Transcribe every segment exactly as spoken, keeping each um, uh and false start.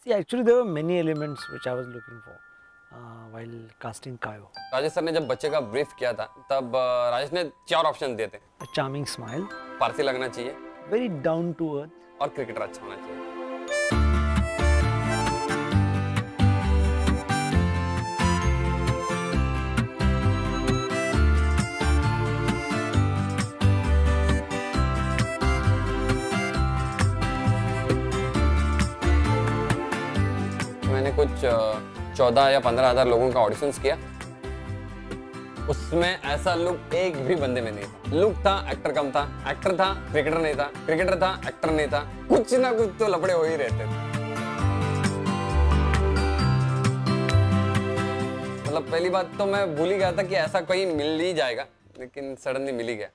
Yeah, actually there were many elements which I was looking for uh, while casting Kayo. Rajesh sir ने जब बच्चे का brief किया था तब uh, राजेश ने चार ऑप्शन दिए थे। A charming smile, पारसी लगना चाहिए, very down to earth, और क्रिकेटर अच्छा होना चाहिए। मैंने कुछ चौदह या पंद्रह हजार लोगों का ऑडिशंस किया, उसमें ऐसा लुक एक भी बंदे में नहीं था। लुक था, एक्टर कम था, एक्टर था, क्रिकेटर नहीं था, क्रिकेटर था, एक्टर नहीं था, कुछ ना कुछ तो लफड़े हो ही रहते थे। मतलब पहली बात तो मैं भूल ही गया था कि ऐसा कोई मिल ही जाएगा, लेकिन सडनली मिल ही गया।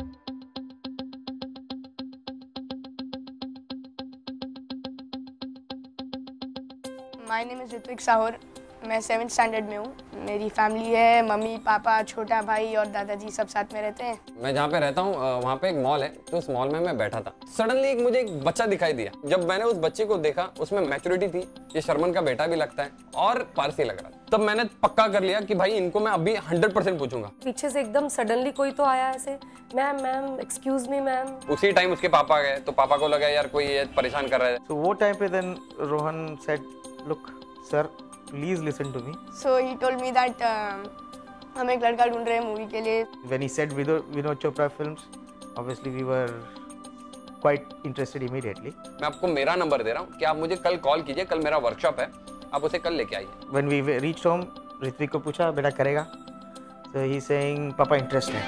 My name is Ritvik Sahur, मैं सेवन्थ स्टैंडर्ड में हूँ। मेरी फैमिली है, मम्मी पापा, छोटा भाई और दादाजी सब साथ में रहते हैं। मैं जहाँ पे रहता हूँ वहाँ पे एक मॉल है, तो उस मॉल में मैं बैठा था। सडनली एक मुझे एक बच्चा दिखाई दिया। जब मैंने उस बच्चे को देखा, उसमें मैच्योरिटी थी, ये शर्मन का बेटा भी लगता है और पारसी लग रहा था। तब मैंने पक्का कर लिया कि भाई इनको मैं अभी हंड्रेड परसेंट पूछूंगा। पीछे से एकदम सडनली कोई तो आया ऐसे, ma'am ma'am excuse me ma'am. उसी टाइम उसके पापा गए, तो पापा को लगा यार कोई ये परेशान कर रहा है। So वो टाइम पे then Rohan said, look sir, please listen to me. So he told me that uh, हम एक लड़का ढूंढ रहे हैं मूवी के लिए। When he said Vinod Vinod Chopra films, obviously we were quite interested immediately. मैं आपको मेरा नंबर दे रहा हूँ कि आप मुझे कल कॉल कीजिए, कल मेरा वर्कशॉप है, आप उसे कल लेके आइए। When we reached home, Ritwik को पूछा बेटा करेगा? So he's saying पापा इंटरेस्ट है।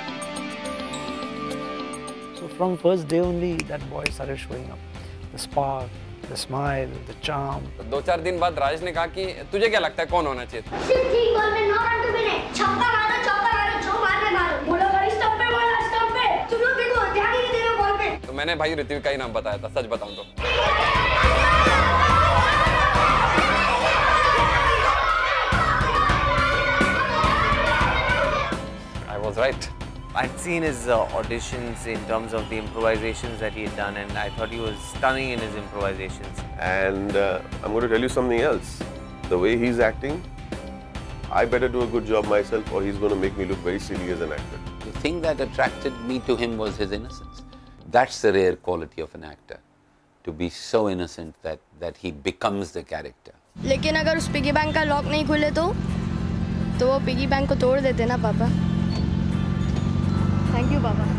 So from first day only that boy started showing up, the spark, the smile, the charm. तो दो चार दिन बाद राजेश ने कहा कि तुझे क्या लगता है कौन होना चाहिए? सिर्फ ठीक बॉल में नौ रन टू विन, छक्का मारो चौका मारो जो मारने मारो, बोलो गाड़ी स्टंप पे बोला स्टंप पे, तुम लोग देखो ध्यान ही नहीं दे रहे बॉल पे। तो मैंने भाई ऋत्विक का ही नाम बताया था, सच बताऊं तो। I was right. I'd seen his uh, auditions in terms of the improvisations that he had done, and I thought he was stunning in his improvisations. And uh, I'm going to tell you something else. The way he's acting, I better do a good job myself, or he's going to make me look very silly as an actor. The thing that attracted me to him was his innocence. That's the rare quality of an actor, to be so innocent that that he becomes the character. लेकिन अगर उस piggy bank का lock नहीं खुले तो तो वो piggy bank को तोड़ देते ना पापा। थैंक यू पापा।